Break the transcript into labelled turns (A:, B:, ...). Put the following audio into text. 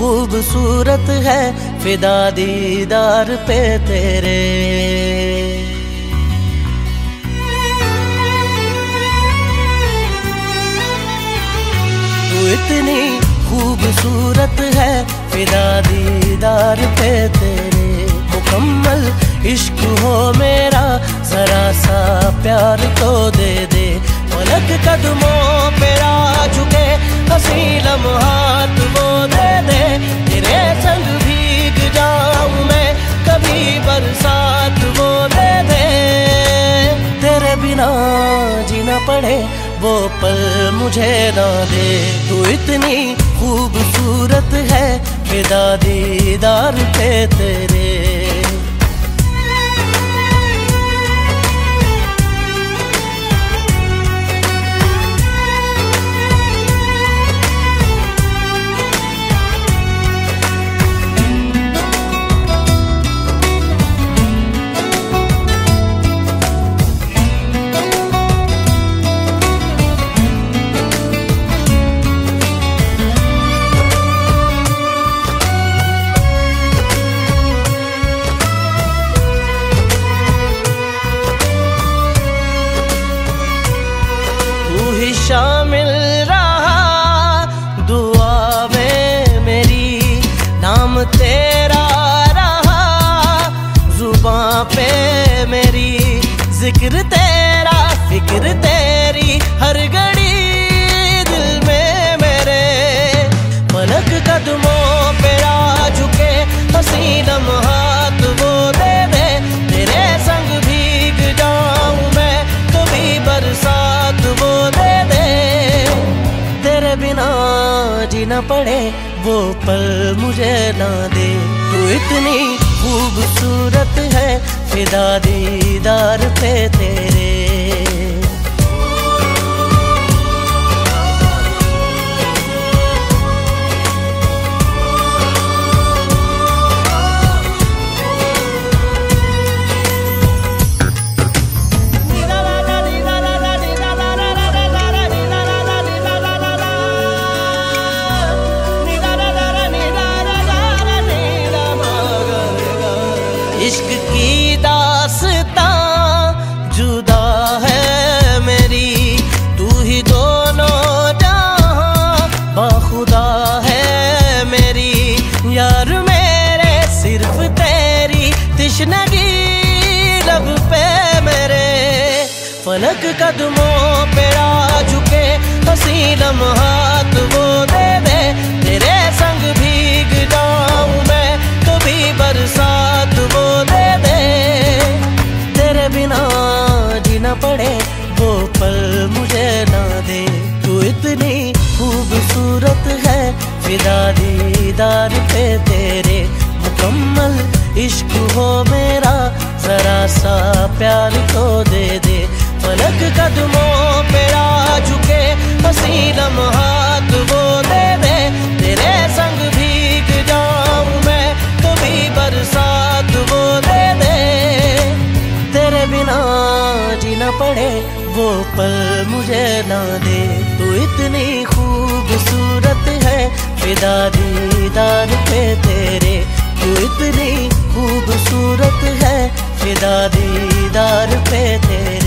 A: खूबसूरत है फिदा दीदार पे तेरे। तू इतनी खूबसूरत है फिदा दीदार पे तेरे। मुकम्मल इश्क हो मेरा जरा सा प्यार तो दे दे। पलक कदमों पे आ झुके हंसी लम्हात वो दे दे। तेरे संग भीग जाऊं मैं कभी बरसात वो दे दे। तेरे बिना जीना पड़े वो पल मुझे ना दे। तू इतनी खूबसूरत है फिदा दीदार पे तेरे। शामिल रहा दुआ में मेरी, नाम तेरा रहा जुबां पे मेरी। जिक्र तेरा फिक्र तेरी हर घड़ी दिल में मेरे। पलक कदमों पे आ झुके हंसी लम्हात वो दे दे। तेरे संग भीग जाऊं मैं कभी बरसात वो दे दे। तेरे बिना जीना पड़े वो पल मुझे ना दे। तू इतनी खूबसूरत है फिदा दीदार पे तेरे। इश्क की दास्तां जुदा है मेरी। तू ही दोनों जहां बाखुदा है मेरी। यार मेरे सिर्फ तेरी तिश्नगी लब पे मेरे। फलक कदमों पे आ झुके हंसी लम्हात वो दे दे। तेरे संग भीग जाऊं मैं कभी बरसात वो दे दे। तेरे बिना जीना पड़े वो पल मुझे ना दे। तू इतनी खूबसूरत है फिदा दीदार पे तेरे। मुकम्मल इश्क हो मेरा जरा सा प्यार तो दे दे। पलक कदमों पे आ झुके हंसी लम्हात वो दे दे। तेरे संग भीग जाऊं मैं कभी बरसात वो दे दे। तेरे बिना जीना पड़े वो पल मुझे ना दे। तू इतनी खूबसूरत है फिदा दीदार पे तेरे। तू इतनी खूबसूरत है फिदा दीदार पे तेरे।